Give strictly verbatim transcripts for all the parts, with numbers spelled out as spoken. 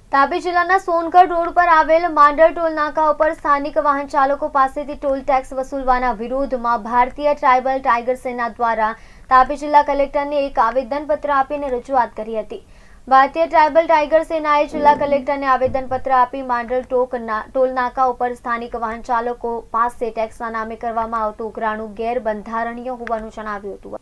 તાપી જિલ્લાના સોનગઢ રોડ પર આવેલ માંડળ ટોલ નાકા ઉપર સ્થાનિક વાહન ચાલકો પાસેથી ટોલ ટેક્સ વસૂલવાના વિરોધમાં ભારતીય ટ્રાઇબલ ટાઇગર સેના દ્વારા તાપી જિલ્લા કલેક્ટરને એક આવેદનપત્ર આપીને રજૂઆત કરી હતી। ભારતીય ટ્રાઇબલ ટાઇગર સેનાએ જિલ્લા કલેક્ટરને આવેદનપત્ર આપી માંડળ ટોલ નાકા ઉપર સ્થાનિક વાહન ચાલકો પાસે ટેક્સના નામે કરવામાં આવતું ઉઘરાણું ગેરબંધારણીય હોવાનું જણાવ્યું હતું।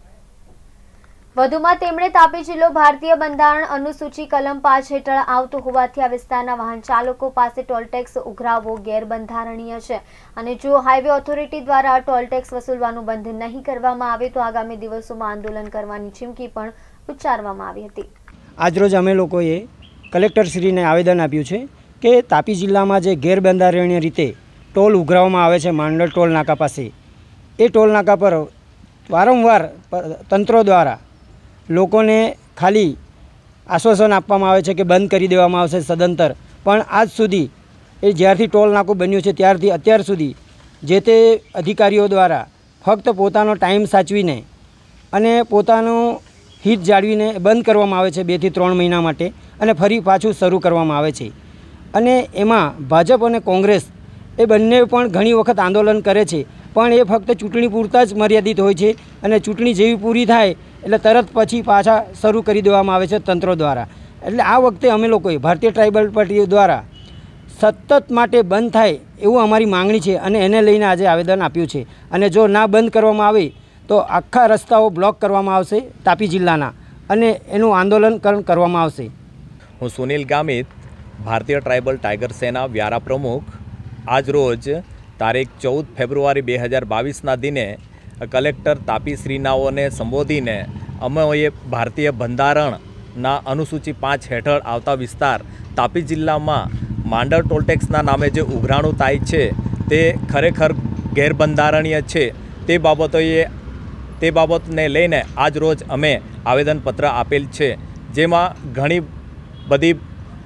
વધુમાં તેમણે તાપી જિલ્લો ભારતીય બંધારણ અનુસૂચિ કલમ પાંચ હેઠળ આવતો હોવાથી આ વિસ્તારના વાહન ચાલકો પાસે ટોલ ટેક્સ ઉઘરાવવો ગેરબંધારણીય છે અને જો હાઈવે ઓથોરિટી દ્વારા ટોલ ટેક્સ વસૂલવાનું બંધ નહીં કરવામાં આવે તો આગામી દિવસોમાં આંદોલન કરવાની ચીમકી પણ ઉચ્ચારવામાં આવી હતી। આજરોજ અમે લોકોએ કલેક્ટરશ્રીને આવેદન આપ્યું છે કે તાપી જિલ્લામાં જે ગેરબંધારણીય રીતે ટોલ ઉઘરાવવામાં આવે છે માંડળ ટોલ નાકા પાસે, એ ટોલ નાકા પર વારંવાર તંત્રો દ્વારા લોકોને ખાલી આશ્વાસન આપવામાં આવે છે કે બંધ કરી દેવામાં આવશે સદંતર, પણ આજ સુધી એ જ્યારથી ટોલ નાકું બન્યું છે ત્યારથી અત્યાર સુધી જે તે અધિકારીઓ દ્વારા ફક્ત પોતાનો ટાઈમ સાચવીને અને પોતાનું હિત જાળવીને બંધ કરવામાં આવે છે બેથી ત્રણ મહિના માટે અને ફરી પાછું શરૂ કરવામાં આવે છે। અને એમાં ભાજપ અને કોંગ્રેસ એ બંને પણ ઘણી વખત આંદોલન કરે છે, પણ એ ફક્ત ચૂંટણી પૂરતા જ મર્યાદિત હોય છે અને ચૂંટણી જેવી પૂરી થાય એટલે તરત પછી પાછા શરૂ કરી દેવામાં આવે છે તંત્રો દ્વારા। એટલે આ વખતે અમે લોકોએ ભારતીય ટ્રાઇબલ પાર્ટી દ્વારા સતત માટે બંધ થાય એવું અમારી માંગણી છે અને એને લઈને આજે આવેદન આપ્યું છે અને જો ના બંધ કરવામાં આવે તો આખા રસ્તાઓ બ્લોક કરવામાં આવશે તાપી જિલ્લાના અને એનું આંદોલન કરવામાં આવશે। હું સુનિલ ગામિત, ભારતીય ટ્રાઇબલ ટાઇગર સેના વ્યારા પ્રમુખ, આજ રોજ તારીખ ચૌદ ફેબ્રુઆરી બે હજાર બાવીસના દિને કલેક્ટર તાપી શ્રીનાઓને સંબોધીને અમે ભારતીય બંધારણના અનુસૂચિ પાંચ હેઠળ આવતા વિસ્તાર તાપી જિલ્લામાં માંડળ ટોલટેક્સના નામે જે ઉઘરાણું થાય છે તે ખરેખર ગેરબંધારણીય છે તે બાબતોએ તે બાબતને લઈને આજ રોજ અમે આવેદનપત્ર આપેલ છે, જેમાં ઘણી બધી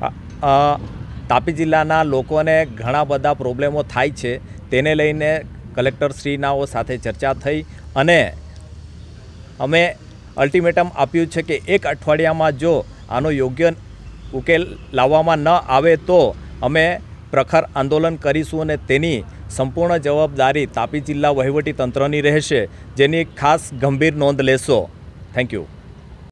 તાપી જિલ્લાના લોકોને ઘણા બધા પ્રોબ્લેમો થાય છે। તેને લઈને કલેક્ટરશ્રીનાઓ સાથે ચર્ચા થઈ અને અમે અલ્ટિમેટમ આપ્યું છે કે એક અઠવાડિયામાં જો આનો યોગ્ય ઉકેલ લાવવામાં ન આવે તો અમે પ્રખર આંદોલન કરીશું અને તેની સંપૂર્ણ જવાબદારી તાપી જિલ્લા વહીવટી તંત્રની રહેશે, જેની ખાસ ગંભીર નોંધ લેશો। Thank you.